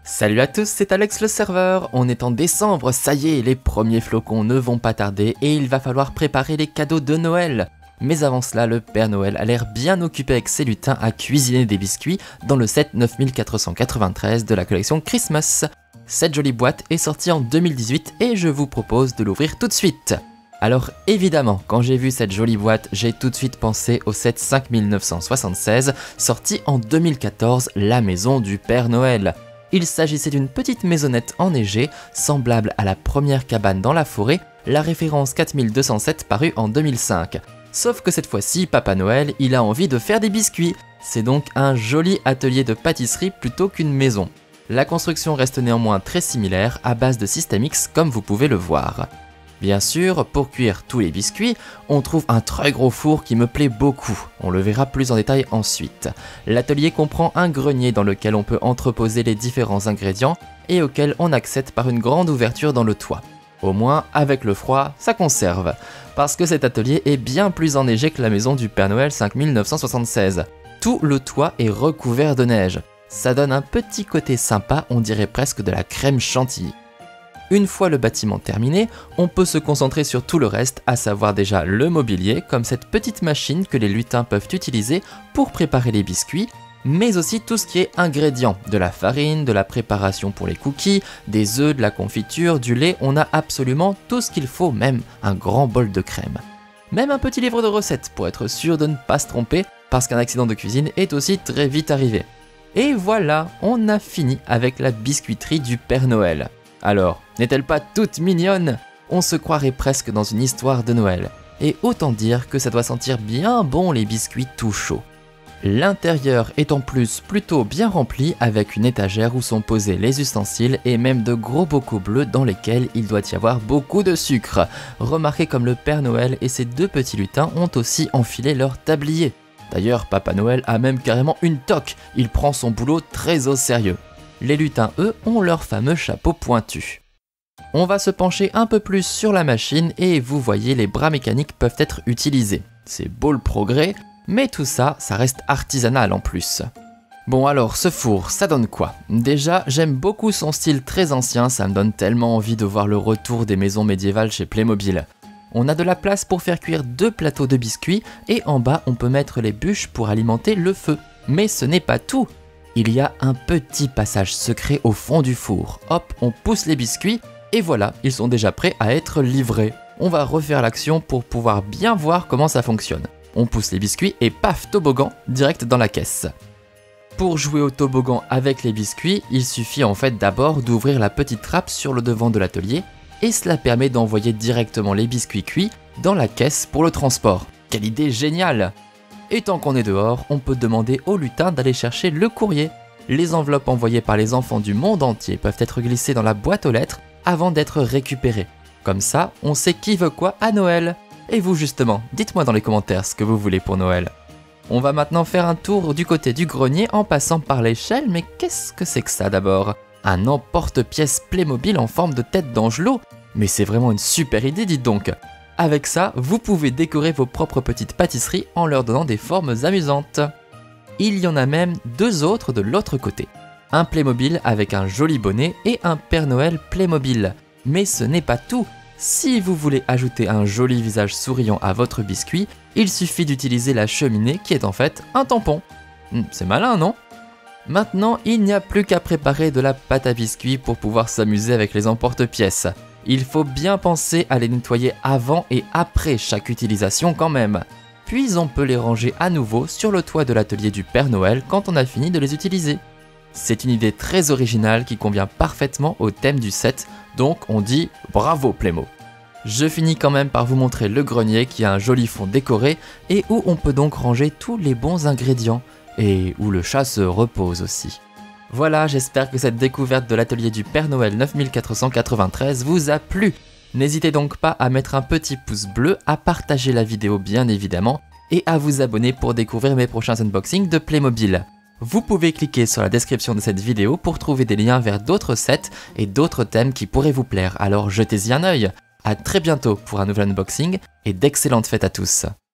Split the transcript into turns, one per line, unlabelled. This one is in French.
Salut à tous, c'est Alex le serveur. On est en décembre, ça y est, les premiers flocons ne vont pas tarder et il va falloir préparer les cadeaux de Noël. Mais avant cela, le Père Noël a l'air bien occupé avec ses lutins à cuisiner des biscuits dans le set 9493 de la collection Christmas. Cette jolie boîte est sortie en 2018 et je vous propose de l'ouvrir tout de suite. Alors évidemment, quand j'ai vu cette jolie boîte, j'ai tout de suite pensé au set 5976, sorti en 2014, la maison du Père Noël. Il s'agissait d'une petite maisonnette enneigée, semblable à la première cabane dans la forêt, la référence 4207 parue en 2005. Sauf que cette fois-ci, Papa Noël, il a envie de faire des biscuits. C'est donc un joli atelier de pâtisserie plutôt qu'une maison. La construction reste néanmoins très similaire, à base de System X comme vous pouvez le voir. Bien sûr, pour cuire tous les biscuits, on trouve un très gros four qui me plaît beaucoup, on le verra plus en détail ensuite. L'atelier comprend un grenier dans lequel on peut entreposer les différents ingrédients et auquel on accède par une grande ouverture dans le toit. Au moins, avec le froid, ça conserve, parce que cet atelier est bien plus enneigé que la maison du Père Noël 5976. Tout le toit est recouvert de neige, ça donne un petit côté sympa, on dirait presque de la crème chantilly. Une fois le bâtiment terminé, on peut se concentrer sur tout le reste, à savoir déjà le mobilier, comme cette petite machine que les lutins peuvent utiliser pour préparer les biscuits, mais aussi tout ce qui est ingrédients, de la farine, de la préparation pour les cookies, des œufs, de la confiture, du lait, on a absolument tout ce qu'il faut, même un grand bol de crème. Même un petit livre de recettes pour être sûr de ne pas se tromper, parce qu'un accident de cuisine est aussi très vite arrivé. Et voilà, on a fini avec la biscuiterie du Père Noël. Alors, n'est-elle pas toute mignonne? On se croirait presque dans une histoire de Noël. Et autant dire que ça doit sentir bien bon les biscuits tout chauds. L'intérieur est en plus plutôt bien rempli avec une étagère où sont posés les ustensiles et même de gros bocaux bleus dans lesquels il doit y avoir beaucoup de sucre. Remarquez comme le Père Noël et ses deux petits lutins ont aussi enfilé leur tablier. D'ailleurs, Papa Noël a même carrément une toque, il prend son boulot très au sérieux. Les lutins, eux, ont leur fameux chapeau pointu. On va se pencher un peu plus sur la machine et vous voyez, les bras mécaniques peuvent être utilisés. C'est beau le progrès, mais tout ça, ça reste artisanal en plus. Bon alors, ce four, ça donne quoi? Déjà, j'aime beaucoup son style très ancien, ça me donne tellement envie de voir le retour des maisons médiévales chez Playmobil. On a de la place pour faire cuire 2 plateaux de biscuits et en bas, on peut mettre les bûches pour alimenter le feu. Mais ce n'est pas tout! Il y a un petit passage secret au fond du four. Hop, on pousse les biscuits et voilà, ils sont déjà prêts à être livrés. On va refaire l'action pour pouvoir bien voir comment ça fonctionne. On pousse les biscuits et paf, toboggan, direct dans la caisse. Pour jouer au toboggan avec les biscuits, il suffit en fait d'abord d'ouvrir la petite trappe sur le devant de l'atelier et cela permet d'envoyer directement les biscuits cuits dans la caisse pour le transport. Quelle idée géniale! Et tant qu'on est dehors, on peut demander aux lutins d'aller chercher le courrier. Les enveloppes envoyées par les enfants du monde entier peuvent être glissées dans la boîte aux lettres avant d'être récupérées. Comme ça, on sait qui veut quoi à Noël. Et vous justement, dites-moi dans les commentaires ce que vous voulez pour Noël. On va maintenant faire un tour du côté du grenier en passant par l'échelle, mais qu'est-ce que c'est que ça d'abord? Un emporte-pièce Playmobil en forme de tête d'angelot? Mais c'est vraiment une super idée, dites donc! Avec ça, vous pouvez décorer vos propres petites pâtisseries en leur donnant des formes amusantes. Il y en a même 2 autres de l'autre côté. Un Playmobil avec un joli bonnet et un Père Noël Playmobil. Mais ce n'est pas tout. Si vous voulez ajouter un joli visage souriant à votre biscuit, il suffit d'utiliser la cheminée qui est en fait un tampon. C'est malin, non? Maintenant, il n'y a plus qu'à préparer de la pâte à biscuits pour pouvoir s'amuser avec les emporte-pièces. Il faut bien penser à les nettoyer avant et après chaque utilisation quand même. Puis on peut les ranger à nouveau sur le toit de l'atelier du Père Noël quand on a fini de les utiliser. C'est une idée très originale qui convient parfaitement au thème du set, donc on dit bravo Playmo. Je finis quand même par vous montrer le grenier qui a un joli fond décoré et où on peut donc ranger tous les bons ingrédients et où le chat se repose aussi. Voilà, j'espère que cette découverte de l'atelier du Père Noël 9493 vous a plu. N'hésitez donc pas à mettre un petit pouce bleu, à partager la vidéo bien évidemment, et à vous abonner pour découvrir mes prochains unboxings de Playmobil. Vous pouvez cliquer sur la description de cette vidéo pour trouver des liens vers d'autres sets et d'autres thèmes qui pourraient vous plaire, alors jetez-y un œil. A très bientôt pour un nouvel unboxing, et d'excellentes fêtes à tous.